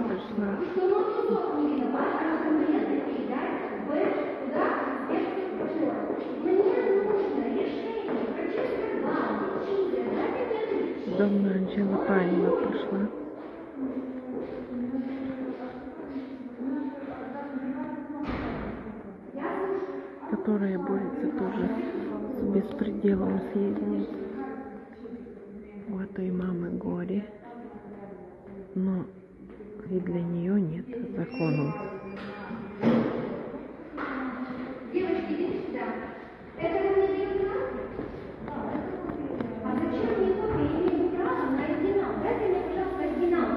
Пошла. Давно Анжела Павловна пошла. Которая борется тоже с беспределом съедения. У этой мамы горе, но и для нее нет законов. Девочки, идите сюда. Это вы мне даете? А зачем мне копия? Я имею право на оригинал. Дайте мне, пожалуйста, оригинал.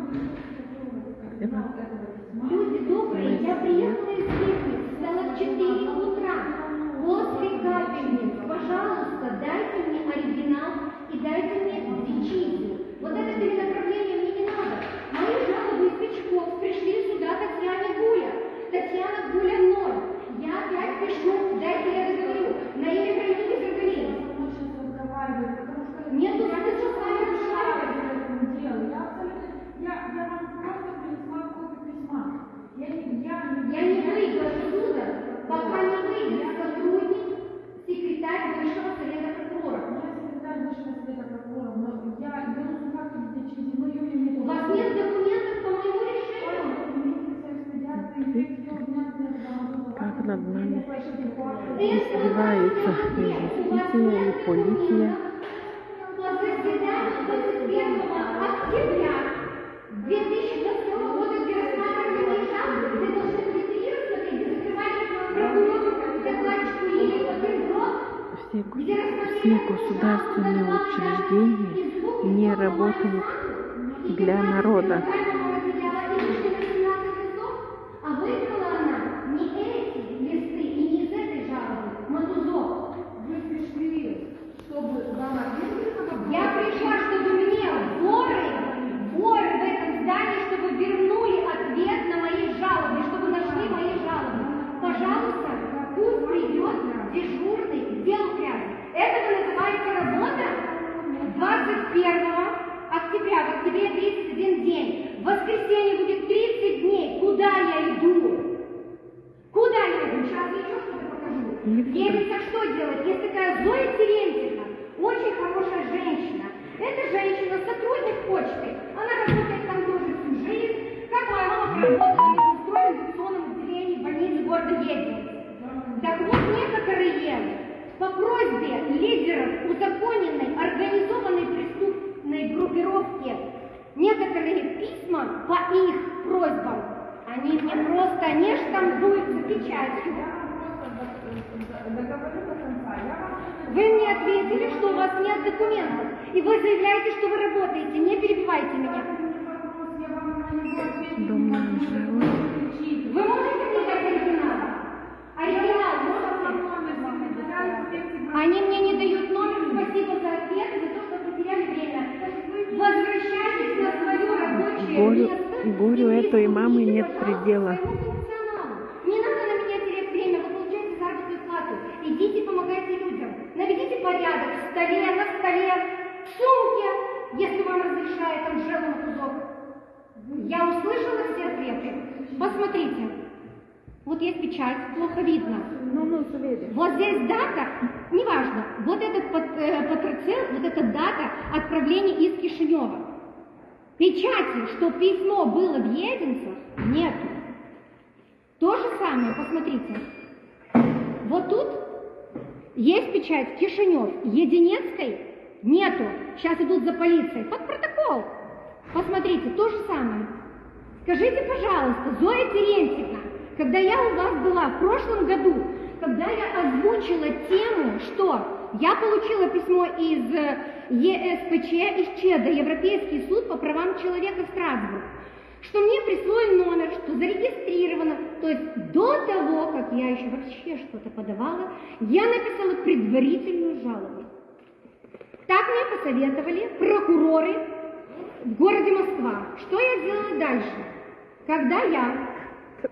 Люди добрые, я приехала из Липницы, стало в 4 утра. После капельниц, пожалуйста, дайте мне оригинал и дайте мне дичизу. Вот это перенаправление мне не надо. Мои жалобы из Печков пришли сюда Татьяне Гуля. Татьяна Гуля 0. Я опять пишу, дайте я договорю. На имя правительства Горгалина. Нету смысла с вами разговаривать. Я вам просто принесла копию письма. Я не выйду отсюда, пока не выйдет сотрудник, секретарь Высшего совета прокурора. Я секретарь Высшего совета прокурора, но я беру факты для чьи, но ее нет. У вас нет документов по моему решению? Как над нами издеваются и юстиция, и полиция. По заседанию 21 октября 2022 года, где рассматривали жалобы, вы должны регистрироваться и закрывали прокурору, докладчику Лилии Патринброд. Все государственные учреждения не работают для народа. А выбрала она не эти листы и не из этой жалобы. Матузов, вы пришли, чтобы вам ответили? Я пришла, чтобы мне воры в этом здании, чтобы вернули ответ на мои жалобы, чтобы нашли мои жалобы. Пожалуйста, пусть придет дежурный к делу грязи. Это называется работа 21 октября, в октябре 31 день. В воскресенье будет 30 дней. Куда я иду? Куда я иду? Сейчас я еще что-то покажу. Едется что делать? Есть такая Зоя Терентьевна, очень хорошая женщина. Эта женщина сотрудник почты. Она работает там тоже всю жизнь. Как моя мама работала в устроенном инфекционном отделении больницы города Ельцин. Так вот, некоторые по просьбе лидеров узаконенной организованной преступной группировки некоторые письма по их просьбам, они мне просто не штампуются печатью. Вы мне ответили, что у вас нет документов, и вы заявляете, что вы работаете. Не перебивайте меня. Вы можете мне дать оригинал? Оригинал можете? Они мне не дают номер. Спасибо за ответ и за то, что потеряли время. Возвращайтесь на свое рабочее место. Горю этой мамы нет предела. Не надо на меня терять время. Вы получаете заработную плату. Идите, помогайте людям. Наведите порядок в столе, на столе, в сумке, если вам разрешает Анжела Матузов. Я услышала все ответы. Посмотрите. Вот есть печать, плохо видно. Вот здесь дата, неважно, вот этот патроцел, вот эта дата отправления из Кишинева. Печати, что письмо было в Единцах, нету. То же самое, посмотрите. Вот тут есть печать Кишинев, Единецкой нету. Сейчас идут за полицией. Под протокол. Посмотрите, то же самое. Скажите, пожалуйста, Зоя Терентьевна, когда я у вас была в прошлом году, когда я озвучила тему, что я получила письмо из ЕСПЧ, из ЧЕДа, Европейский суд по правам человека в Страсбург, что мне присвоен номер, что зарегистрировано, то есть до того, как я еще вообще что-то подавала, я написала предварительную жалобу. Так мне посоветовали прокуроры в городе Москва. Что я делала дальше? Когда я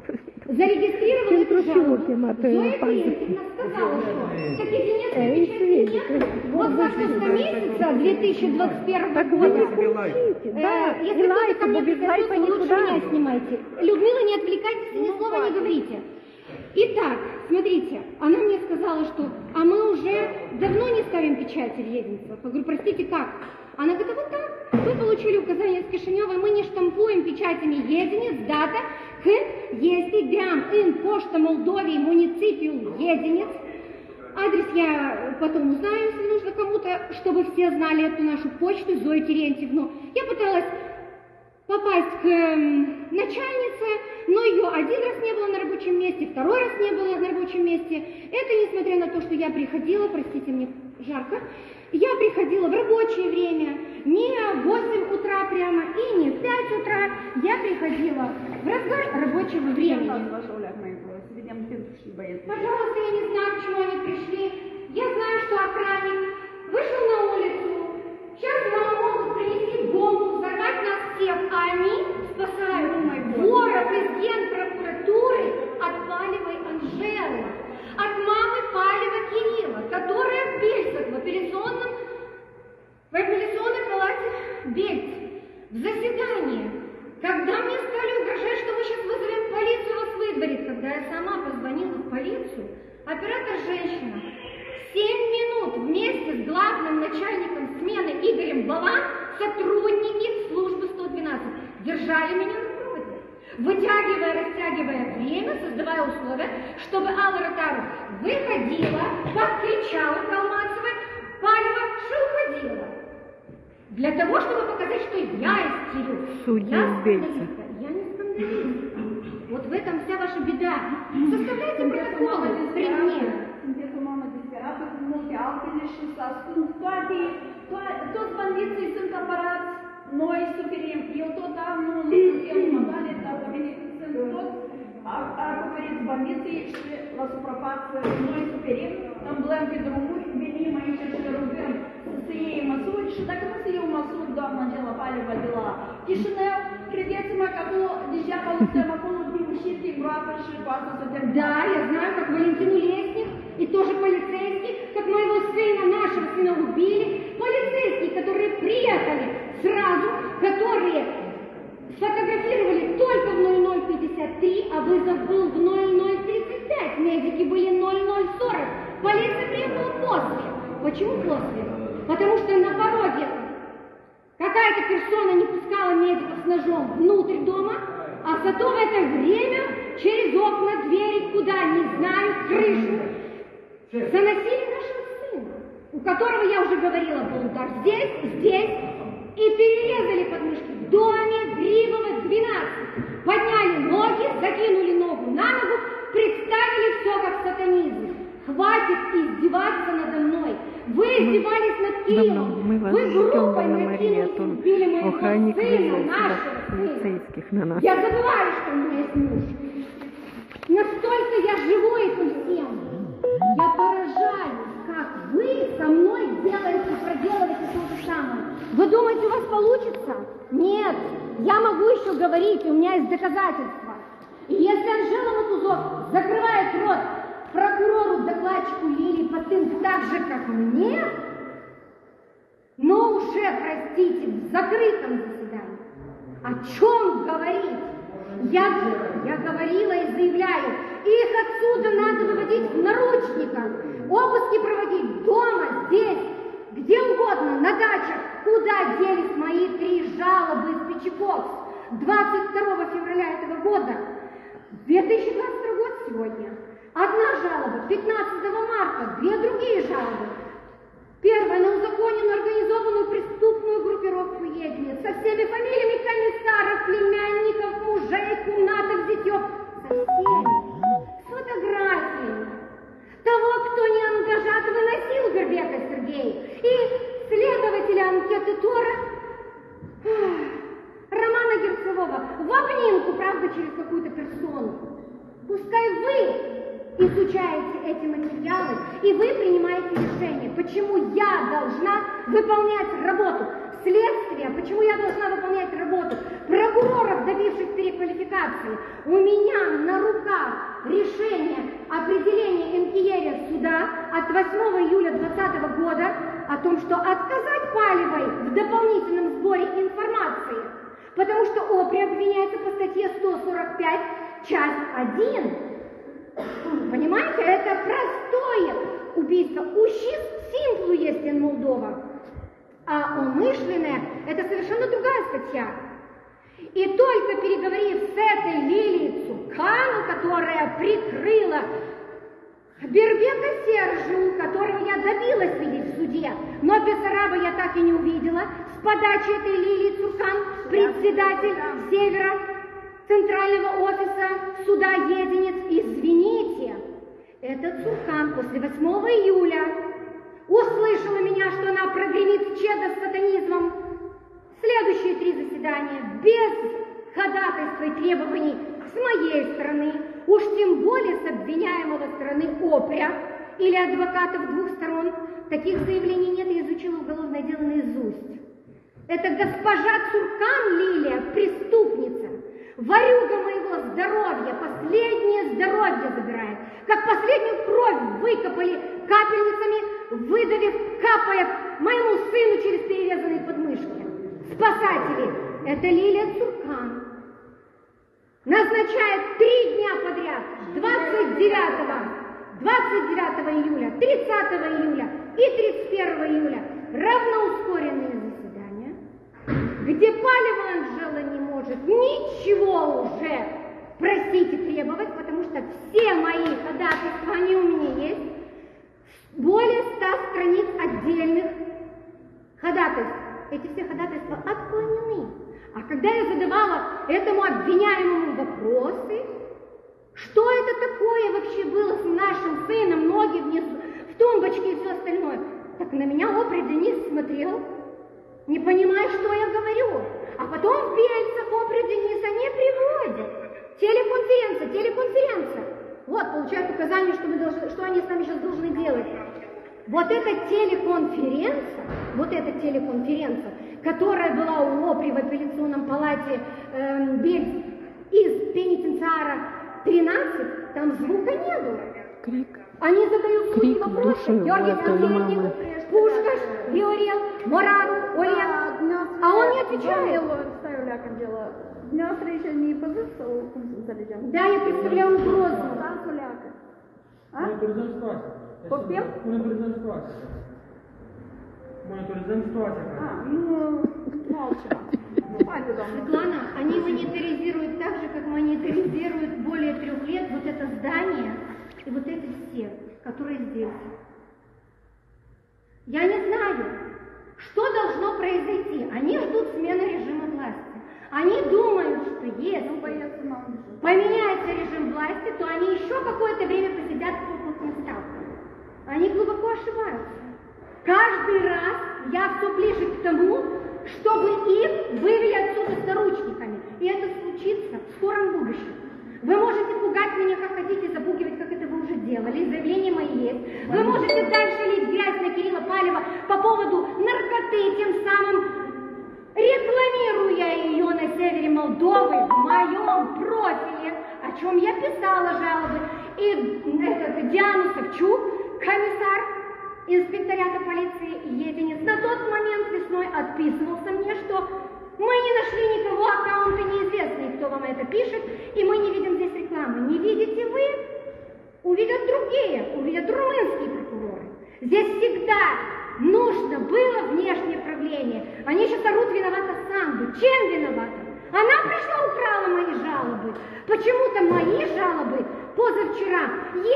зарегистрировала эту Просто жалобу. руки маты, Зоя пальцы. Клинкина сказала, что таких нет, вот за 6 месяца 2021 Так вы года. не кричите, да, Если и кто-то лайки, ко мне без лайка прикоснется, лучше никуда. меня снимайте. Людмила, не отвлекайтесь и ни слова не говорите. Итак, смотрите, она мне сказала, что а мы уже давно не ставим печати в Езенцах. Я говорю, простите, как? Она говорит, а вот так. Мы получили указание с Кишинева, мы не штампуем печатями Езенец, дата, если дям ин пошта Молдовии муниципиум Езенец. Адрес я потом узнаю, если нужно кому-то, чтобы все знали эту нашу почту, Зою Терентьевну. Я пыталась попасть к начальнице, но ее один раз не было на рабочем месте, второй раз не было на рабочем месте. Это несмотря на то, что я приходила, простите, мне жарко, я приходила в рабочее время, не в 8 утра прямо и не в 5 утра, я приходила в разгар рабочего времени. Пожалуйста, я не знаю, к чему они пришли. Я знаю, что охранник вышел на улицу. Сейчас вам могут принести бомбу, взорвать нас всех, а они спасают воров из генпрокуратуры от Палевой Анжелы, от мамы Палева Кирилла, которая в Бельцах, в апелляционной палате Бельц, в заседании, когда мне стали угрожать, что мы сейчас вызовем полицию, вас выдворит, когда я сама позвонила в полицию, оператор-женщина 7 минут вместе с главным начальником смены Игорем Балан, сотрудники службы 112, держали меня на проводе, вытягивая, растягивая время, создавая условия, чтобы Алла Ротару выходила, подкричала Калмацева, Палева, что уходила. Для того, чтобы показать, что я истерю. Судьи Я из Бельца. скандалистка, я не скандалистка. Вот в этом вся ваша беда. Составляйте протоколы при мне. Multe altele și să ascund toți bandiții sunt apărați, noi suferim. Eu tot am următoare, dar sunt toți acoperiți bandiții și la suprafață noi suferim, îmblăm pe drumuri, venim aici și rugăm să iei măsuri și dacă nu se iau măsuri, doamna Angela Paleva de la Chișinău, credeți-mă că acolo degeaba luptăm, acolo ушите groapă și poate să terminăm. Да, я знаю, как Валентину Лесник и тоже полицейский, как моего сына, нашего сына убили, полицейские, которые приехали сразу, которые сфотографировали только в 00:53, а вызов был в 00:35, медики были 00:40, полиция приехала после. Почему после? Потому что на пороге какая-то персона не пускала медиков с ножом внутрь дома, а зато в это время через окна, двери, куда, не знаю, крышу, заносили нашего сына, у которого, я уже говорила, был удар здесь, и перерезали подмышки в доме Гривова 12. Подняли ноги, закинули ногу на ногу, представили все как сатанизм. Хватит издеваться надо мной. Вы издевались над Киевом. Мы вас Вы ждем, группой Анна Мария, накинулись, а то убили моего охранник сына, вызвал сюда нашего сына. полицейских на нас. Я забываю, что у меня есть муж. Настолько я живу этим всем. Я поражаюсь, как вы со мной делаете, проделываете то же самое. Вы думаете, у вас получится? Нет. Я могу еще говорить, у меня есть доказательства. И если Анжела Матузов закрывает рот прокурору, докладчику Лилии Патын так же, как мне, но уже, простите, в закрытом заседании, о чем говорить? Я говорила и заявляю, их отсюда надо выводить в наручниках, обыски проводить дома, здесь, где угодно, на дачах. Куда делись мои 3 жалобы из Печеков 22 февраля этого года? 2022 год сегодня. Одна жалоба 15 марта, 2 другие жалобы. Первая на узаконенную организованную преступную группировку Езенец со всеми фамилиями комиссаров, племянников, мужей, кумнатов, зятёв. Со всеми. С фотографиями того, кто не ангажат выносил Горбека Сергей. И следователя анкеты Тора Романа Герцевого в обнимку, правда, через какую-то персону. Пускай вы изучаете эти материалы, и вы принимаете решение, почему я должна выполнять работу следствия, почему я должна выполнять работу прокуроров, добивших переквалификации. информации. У меня на руках решение определения НКР суда от 8 июля 2020 года о том, что отказать Палевой в дополнительном сборе информации, потому что ОПРИ обвиняется по статье 145, часть 1. Понимаете, это простое убийство. Ущерб симплу есть in Молдова. А умышленное – это совершенно другая статья. И только переговорив с этой Лилией Цуркану, которая прикрыла Бербека Сержу, которого я добилась видеть в суде, но Бессараба я так и не увидела, с подачи этой Лилии Цуркан, председатель Севера Центрального офиса суда Единиц, извините, этот Цуркан после 8 июля услышала меня, что она прогремит чедо с сатанизмом. Следующие 3 заседания без ходатайства и требований с моей стороны, уж тем более с обвиняемого стороны ОПРЯ или адвокатов двух сторон. Таких заявлений нет, я изучила уголовное дело наизусть. Это госпожа Цуркан Лилия, преступница, ворюга моего здоровья, последнее здоровье забирает. Как последнюю кровь выкопали капельницами, выдавив, капая моему сыну через перерезанные подмышки. Спасатели, это Лилия Цуркан. Назначает 3 дня подряд, 29 июля, 30 июля и 31 июля, равноускоренные заседания, где Палева Анжела не может ничего уже просить и требовать, потому что все мои ходатайства, они у меня есть, более 100 страниц отдельных ходатайств. Эти все ходатайства отклонены. А когда я задавала этому обвиняемому вопросы, что это такое вообще было с нашим сыном, ноги внизу, в тумбочке и все остальное, так на меня ОПРИ Денис смотрел, не понимая, что я говорю. А потом в Бельцах ОПРИ Дениса не приводят. Телеконференция. Вот, получают указания, что они с нами сейчас должны делать. Вот эта телеконференция, которая была у ОПРИ в апелляционном палате Бельц из пенитенциара 13, там звука не было. Крик. Они задают суть вопросы. Георгий Сантехник, Пушкаш, Виорел, Морару, Олег. А он не отвечает. Да, я представляю угрозу. Мониторизуем ситуацию. Светлана, они мониторизируют так же, как мониторизируют более 3 лет вот это здание и вот эти все, которые здесь. Я не знаю, что должно произойти. Они ждут смены режима власти. Они думают, что если поменяется режим власти, то они еще какое-то время посидят в теплых местах. Они глубоко ошибаются. Каждый раз я все ближе к тому, чтобы их вывели отсюда с наручниками. И это случится в скором будущем. Вы можете пугать меня, как хотите, запугивать, как это вы уже делали, заявления мои есть. Вы можете дальше лить грязь на Кирилла Палева по поводу наркоты, тем самым рекламируя ее на севере Молдовы в моем профиле, о чем я писала жалобы. И Диану Савчук, комиссар инспектората полиции Единиц, на тот момент весной отписывался мне, что мы не нашли никого, аккаунты неизвестные, кто вам это пишет, и мы не видим здесь рекламы. Не видите вы? Увидят другие, увидят румынские прокуроры. Здесь всегда нужно было внешнее правление. Они сейчас орут, виновата Санду. Чем виновата? Она пришла, украла мои жалобы. Почему-то мои жалобы позавчера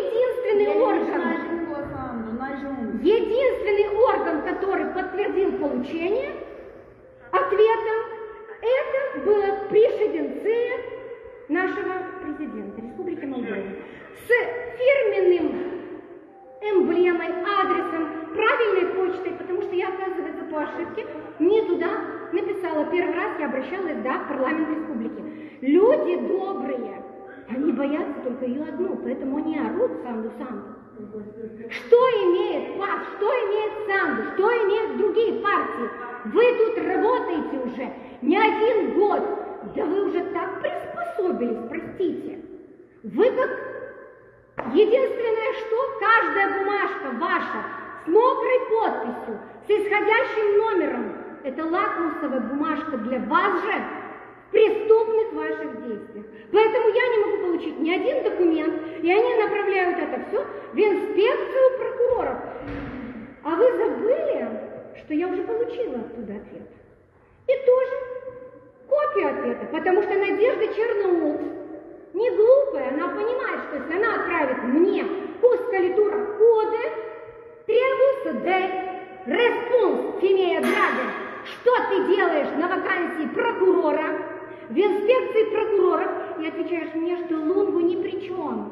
единственный орган, который подтвердил получение ответа, это было пришеденция нашего президента Республики Молдова с фирменным эмблемой, адресом, правильной почтой, потому что я, оказывается, по ошибке не туда написала. Первый раз я обращалась, в парламент республики. Люди добрые, они боятся только ее одну, поэтому они орут Санду. Что имеет ПАС, что имеет Санду, что имеют другие партии? Вы тут работаете уже не 1 год, да вы уже так приспособились, простите. Вы как единственное, что каждая бумажка ваша с мокрой подписью, с исходящим номером, это лакмусовая бумажка для вас же в преступных ваших действиях. Поэтому я не могу получить ни один документ, и они направляют это все в инспекцию прокуроров. А вы забыли, что я уже получила оттуда ответ. И тоже копию ответа, потому что Надежда Черноус не глупая, она понимает, что если она отправит мне пускалитура коды, требуется де респонс фимея драга. Что ты делаешь на вакансии прокурора в инспекции прокуроров и отвечаешь мне, что Лунгу ни при чем.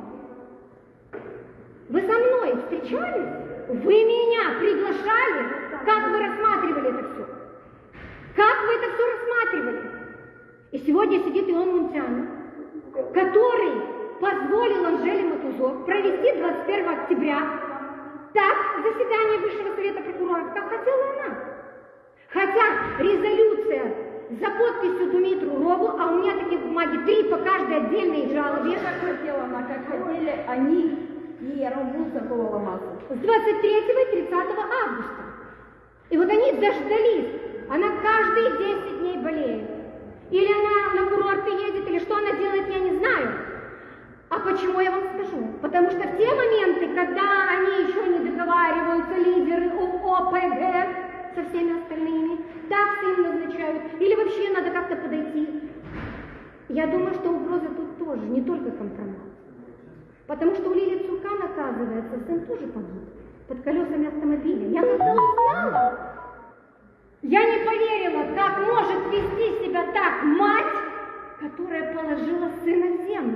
Вы со мной встречались? Вы меня приглашали? Как вы рассматривали это все? Как вы это все рассматривали? И сегодня сидит Ион Мунтян, который позволил Анжеле Матузок провести 21 октября так заседание Высшего совета прокуроров, как хотела она. Хотя резолюция за подписью Думитру Рогу, а у меня таких бумаги 3 по каждой отдельной жалобе. Как хотела она, как хотели они и Рогулцакова массу. С 23 и 30 августа. И вот они дождались. Она каждые 10 дней болеет. Или она на курорты едет, или что она делает, я не знаю. А почему я вам скажу? Потому что в те моменты, когда они еще не договариваются, лидеры ОПГ со всеми остальными, таксы им назначают, или вообще надо как-то подойти. Я думаю, что угроза тут тоже, не только компромат. Потому что у Лили Цуркан, оказывается, сын тоже погиб под колесами автомобиля. Я когда узнала, я не поверила, как может вести себя так мать, которая положила сына в землю.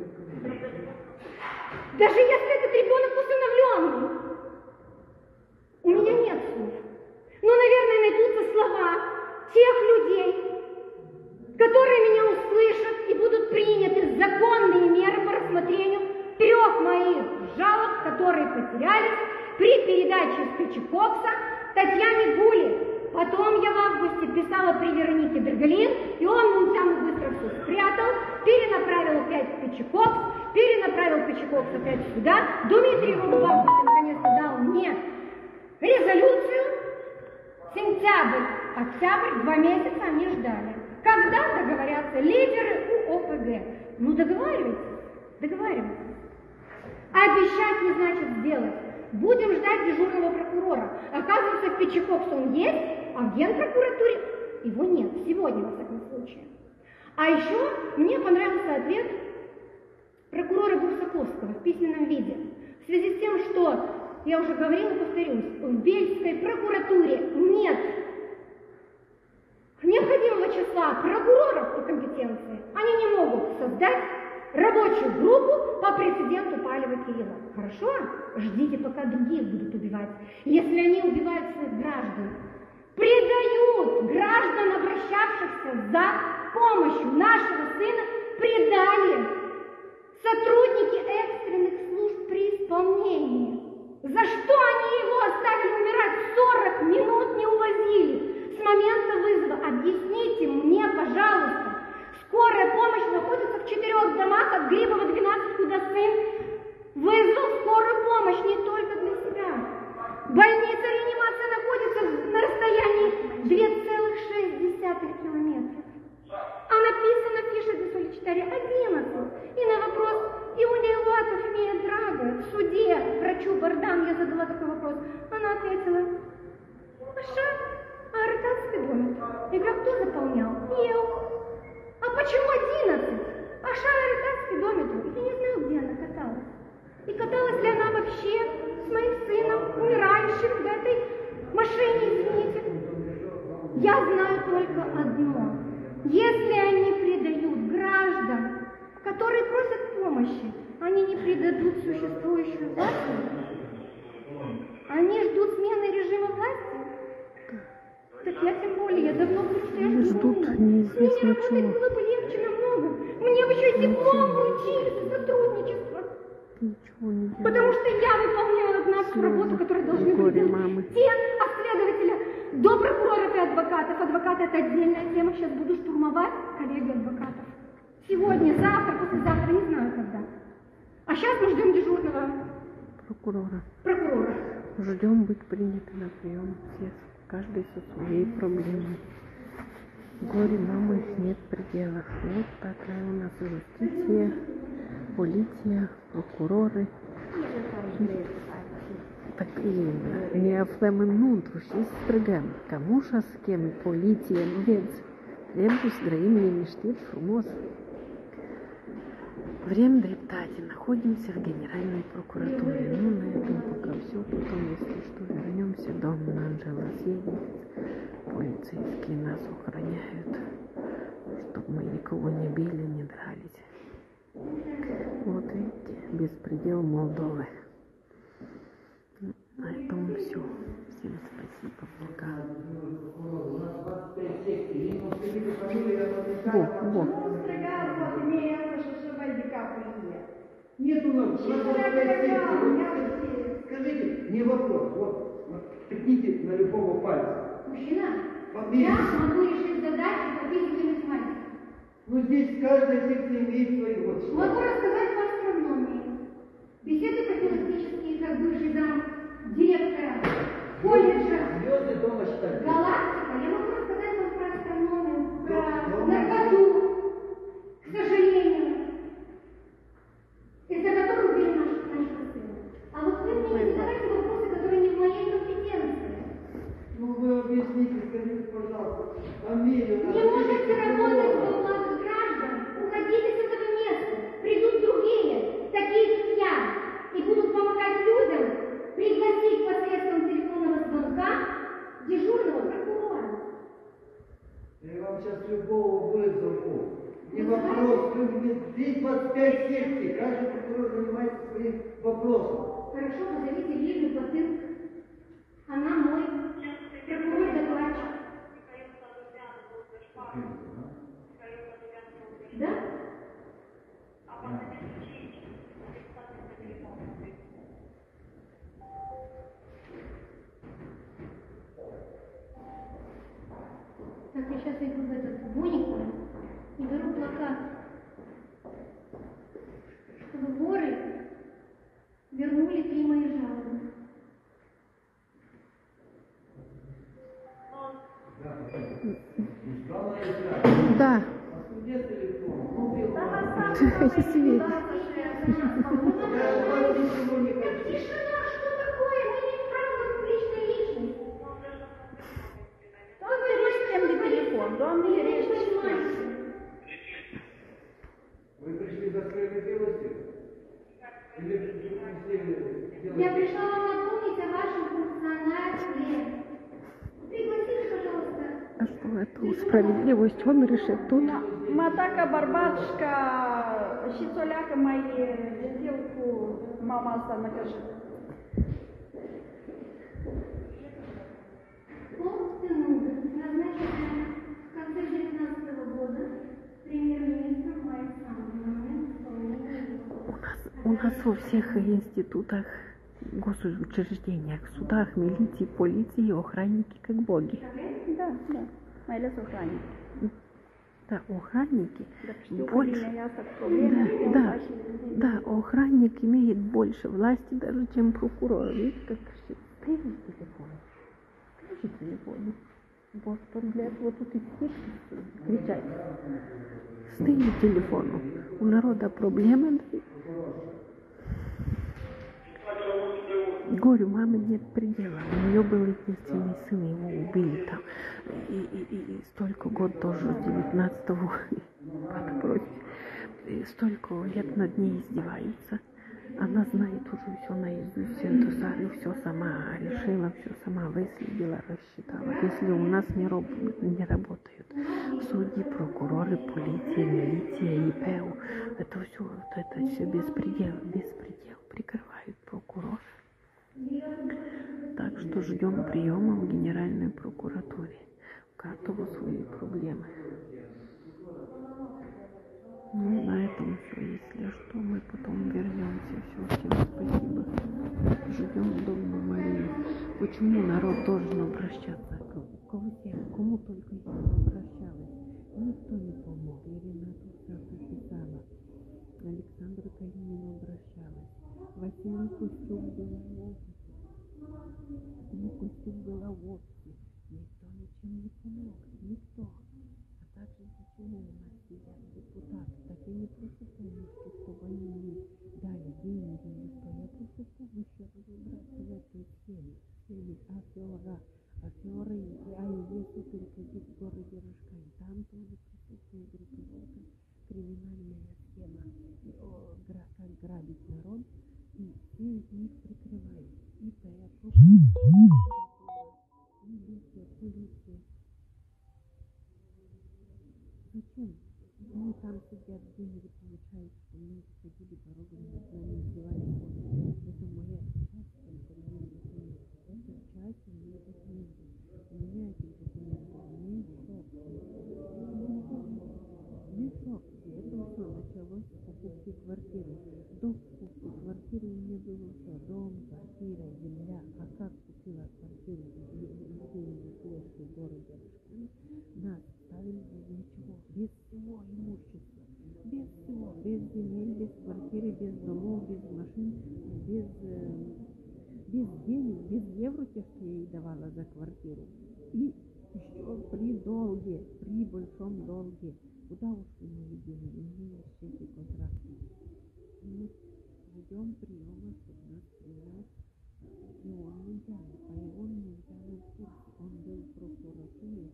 Даже если этот ребенок усыновленный. У меня нет слов. Но, наверное, найдутся слова тех людей, которые меня услышат и будут приняты законные меры по рассмотрению 3 моих жалоб, которые потерялись при передаче Спичекокса Татьяне Гули. Потом я в августе писала при Веронике Бергалин, и он Мунтян быстро все спрятал, перенаправил опять Спичекокс, перенаправил Спичекокс опять сюда. Дмитрий Рогу в августе наконец-то дал мне резолюцию. Сентябрь, октябрь, 2 месяца они ждали. Когда договорятся лидеры УОПГ? Ну договаривайтесь, договаривайтесь. Обещать не значит сделать. Будем ждать дежурного прокурора. Оказывается, в Пичекоксе он есть, а в Генпрокуратуре его нет. Сегодня, во всяком случае. А еще мне понравился ответ прокурора Бурсаковского в письменном виде. В связи с тем, что, я уже говорила, повторюсь, в Бельской прокуратуре нет необходимого числа прокуроров по компетенции. Они не могут создать рабочую группу по прецеденту Палева-Кирилла. Хорошо? Ждите, пока других будут убивать. Если они убивают своих граждан, предают граждан, обращавшихся за помощью нашего сына, предали сотрудники экстренных служб при исполнении. За что они его оставили умирать? 40 минут не увозили с момента вызова. Объясните мне, пожалуйста. Скорая помощь находится в 4 домах от Грибова 12, куда сын вызвал скорую помощь не только для себя. Больница реанимация находится на расстоянии 2,6 километров. А написано в фише де Соличтаре 11. И на вопрос Иуния Латов имеет драга в суде врачу Бардан я задала такой вопрос. Она ответила: Аша, а артатский домик? Я говорю, кто заполнял? Ел. А почему 11? А шаритатский домик? Я не знаю, где она каталась. И каталась ли она вообще с моим сыном, умирающим в этой машине, извините. Я знаю только одно. Если они предают граждан, которые просят помощи, они не предадут существующую власть. Они ждут смены режима власти. Так я тем более, я давно предстоящую Ждут С неизвестно ними работать чего. было бы легче намного. Мне бы еще и диплом вручили за сотрудничество. Ничего не делаю. Потому что я выполняла нашу работу, которую должны Горе делать мамы. те следователя до прокуроров и адвокатов. Адвокаты — это отдельная тема. Сейчас буду штурмовать коллеги адвокатов. Сегодня, завтра, послезавтра, не знаю когда. А сейчас мы ждем дежурного прокурора. Ждем быть приняты на прием. Все, каждый со своей проблемой. Горе мамы нет предела. Вот такая у нас юстиция, полиция, прокуроры. Так именно. Не aflăm și strigăm. Cămușa să cheme poliție, nu vezi? Trebuie să grăim liniștit, frumos. Vrem dreptate. Находимся в Генеральной прокуратуре. Ну, на этом пока все. Потом, если что, вернемся. Дом Анжела съедет. Полицейские нас охраняют, чтобы мы никого не били, не дрались. Вот видите, беспредел Молдовы. На этом все. Всем спасибо, пока. Во. Нет у нас 25 секций. Скажите, не вопрос. Вот, ткните на любого пальца. Мужчина, Фамилия. я могу решить задачу по физике и математике. Ну здесь каждая секция имеет свои вот. Могу рассказать по астрономии. Беседы профилактические, как бывший зам директора колледжа. Звезды дома считать. Галактика. Я могу рассказать вам про астрономию, про наркоту. К сожалению. Из-за которых убили нашего сына. А вот вы мне не задавайте вопросы, которые не в моей компетенции. Ну вы объясните, скажите, пожалуйста, фамилию. Не можете работать в оплату граждан, уходите с этого места. Придут другие, такие как я, и будут помогать людям пригласить посредством телефонного звонка дежурного прокурора. Я вам сейчас любого вызову. Не вопрос, вы мне здесь 25 секций, каждый прокурор занимается своим вопросом. Хорошо, позовите Лилию Потырк. Она мой прокурор-докладчик. Да? Так, я сейчас иду в этот бунику и беру плакат, чтобы воры вернули 3 мои жалобы. Да. Где телефон? Ну, И свет. Тишина, что такое? Мы имеем право на публичную личность. Doamne, rește de telefon, Doamne, rește. Вы пришли за своей милостью? Или принесли Я пришла вам напомнить о вашем функционале. Пригласите, пожалуйста. А что это справедливость? Он решит тут. Mă atacă bărbașca și ți-o leacă mai târziu cu mama asta năcășit. Полтенуга, назначенная в конце 2019 года премьер-министром Александром. У нас во всех институтах, госучреждениях, судах, милиции, полиции, охранники как боги. Da, mai ales охранник. Да, охранники Știu că больше. vine asta cu probleme, Да, охранник имеет больше власти даже, чем прокурор. Видите, как стоит телефон. Включи телефон. Вот он для этого тут и сидит, кричать. Стоит телефону. У народа проблемы. Горю мамы нет предела. У нее был единственный сын, его убили там. И столько год тоже, 19-го, столько лет над ней издеваются. Она знает уже все наизусть, все сама решила, все сама выследила, рассчитала. Если у нас не работают судьи, прокуроры, полиция, милиция, ИПУ, это все беспредел. Прикрывают прокуроры. Так что ждем приема в Генеральной прокуратуре. У каждого свои проблемы. Ну, на этом все. Если что, мы потом вернемся. Все, всем спасибо. Живем в Доме Марии. Почему народ должен обращаться ко всем, кому только не обращалась? Никто не помог. Ирина тут Мой Костюк был в опыте. Мой Костюк был в опыте. Никто ничем не помог. Никто. А также почему у нас сидят депутаты? Так я не просто полностью, чтобы они мне дали деньги или что. Я просто чтобы еще разобраться в этой схеме. Аферы, АИЕ суперкредит в городе Рожкань. Там тоже присутствует группировка, криминальная схема, как грабить народ. И все из них прикрывают. ИП, милиция, полиция. Зачем? Они там сидят, деньги получают, что мы ходили дорогами, над нами издевались. Это моя часть контролируемых документов. Это часть моих документов. У меня этих документов мешок. Мешок. И это все началось с покупки квартиры. До покупки квартиры у меня было все. Дом, квартира, земля. А как купила квартиру в городе Рожкань, нас ставили без ничего, без всего имущества, без всего, без земель, без квартиры, без домов, без машин, без денег, без евро, тех, что я ей давала за квартиру. И еще при долге, при большом долге. Куда ушли мои деньги? У меня есть чеки контракты. Мы ждем приема, чтобы нас принял Ион Мунтянов. А Ион Мунтянов в курсе. Он был в прокуратуре.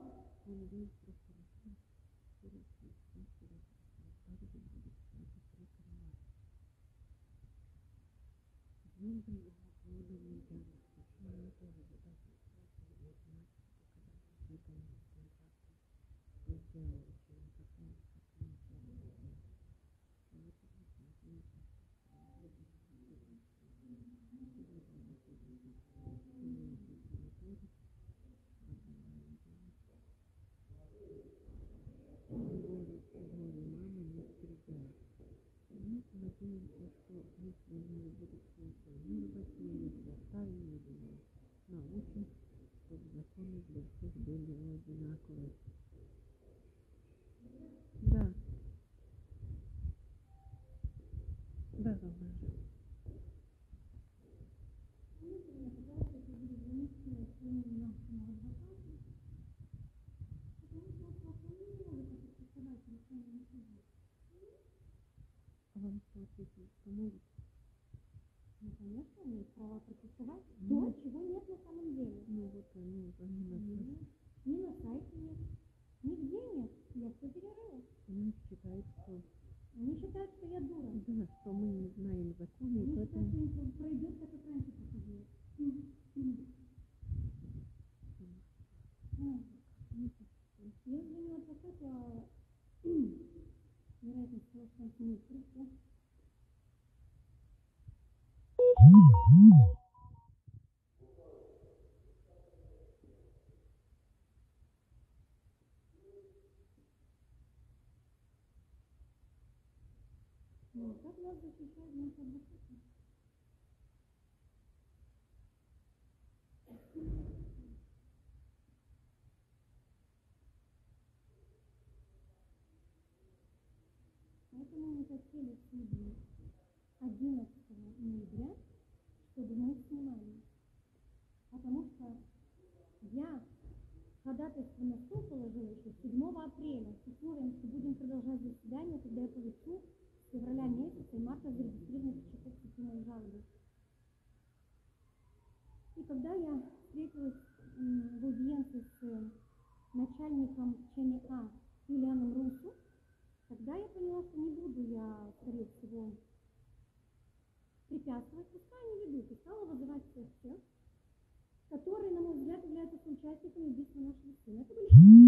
Надеемся, что если они будут функционировать, мы их заставим, научим, чтобы законы для всех были одинаковые. Да. Да, Роман. А вам что ответили, что может? Ну, конечно, имеет право протестовать то, чего нет на самом деле. Ну вот, они нас... Ни на сайте нет, нигде нет. Я все перерыла. Они считают, что... Они считают, что я дура. Да, что мы не знаем законы, и Они поэтому... считают, что им пройдет, как и раньше проходило. Я звоню адвокату, вероятность того, что он с ней пришел. Ну, как нас защищает наш адвокат? Поэтому мы хотели в суде 11 ноября, чтобы мы снимали. Потому что я ходатайство на стол положила еще 7 апреля с условием, что будем продолжать заседание, когда я получу с февраля месяца и марта зарегистрированных частных жалобы. И когда я встретилась в аудиенции с начальником ЧНК Юлианом Русу, тогда я поняла, что не буду я, скорее всего, препятствовать, пускай они ведут, и стала вызывать всех тех, которые, на мой взгляд, являются соучастниками убийства нашего сына. Это были